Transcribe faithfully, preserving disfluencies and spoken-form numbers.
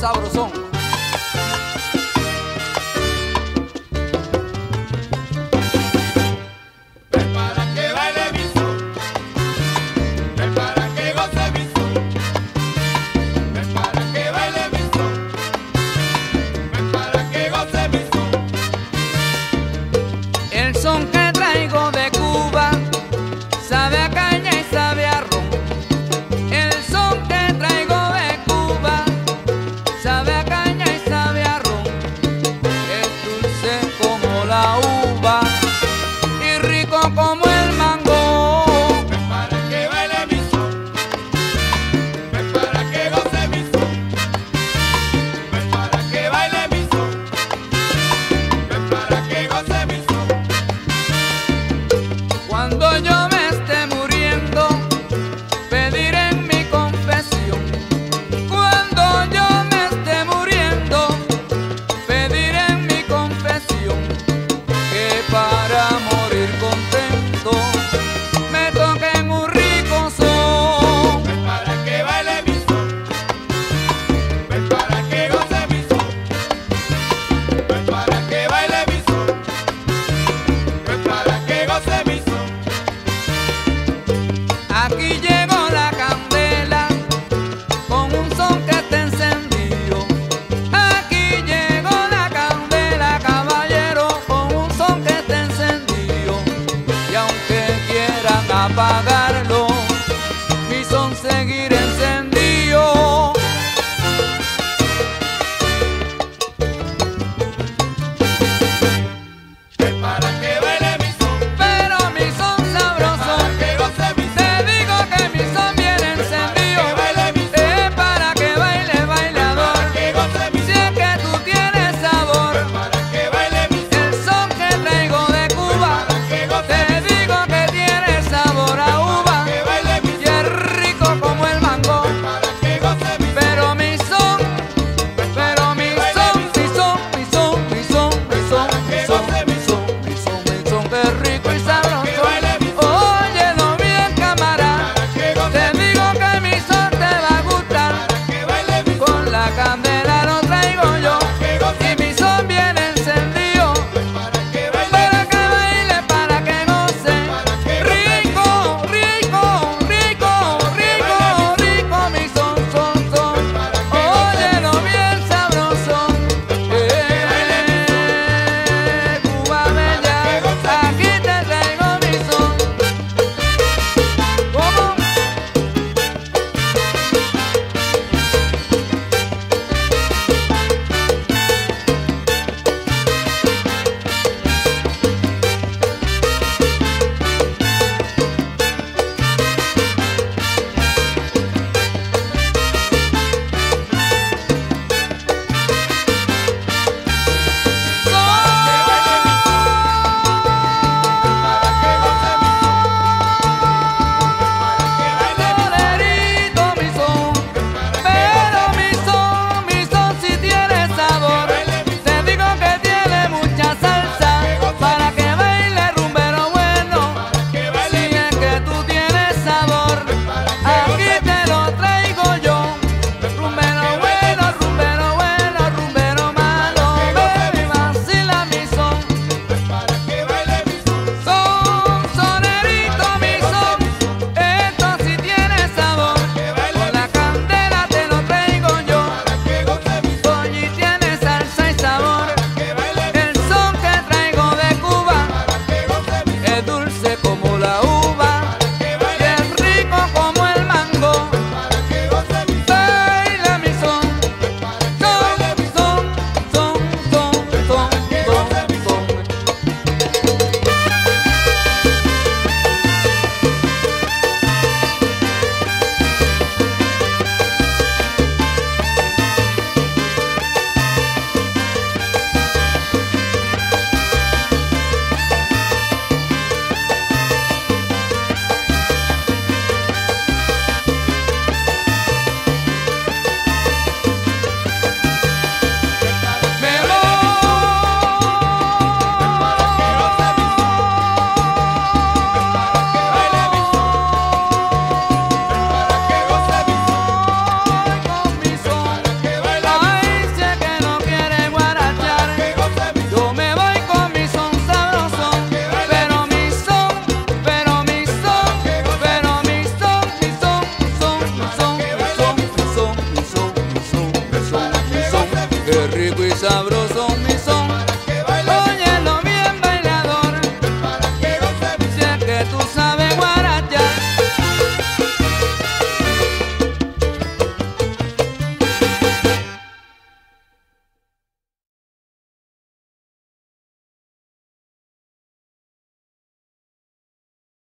sabrosón. Ven para que baile mi son, ven para que goce mi son, ven para que baile mi son, ven para que goce mi son. El son que traigo de Cuba sabe a caña y sabe a ron. El son que traigo de Cuba sabe a caña y sabe a ron. Es dulce como la uva y rico como el mango. Ven para que baile mi son, ven para que goce mi son, ven para que baile mi son, ven para que goce mi son. Cuando yo me esté muriendo, pediré en mi confesión. Cuando yo me esté muriendo, pediré en mi confesión que para morir contento me toquen un rico son. Ven para que baile mi son, ven para que goce mi son, ven para que baile mi son, ven para que goce mi son. Aquí llegó la candela con un son que está encendido. Aquí llegó la candela, caballero, con un son que está encendido. Y aunque quieran apagar